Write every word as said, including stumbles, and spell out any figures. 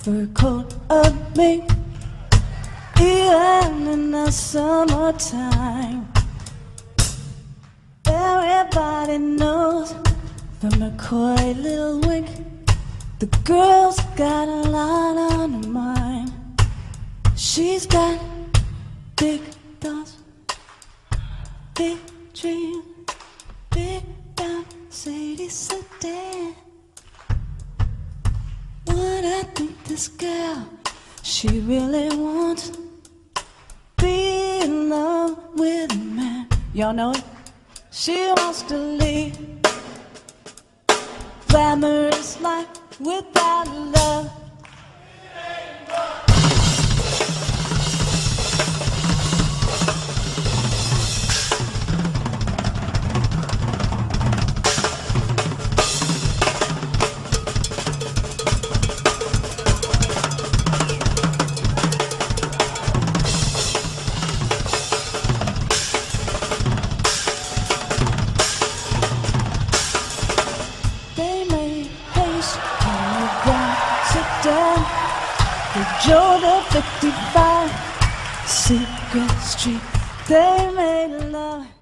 fur coat of mink, even in the summertime. Everybody knows the McCoy little wink. The girl's got a lot on her mind. She's got big thoughts, big dreams, big down Sadie sedan. What I think this girl, she really wants be in love with a man. Y'all know it? She wants to lead glamorous life without love. Joe the fifty-five, Secret Street, they made love.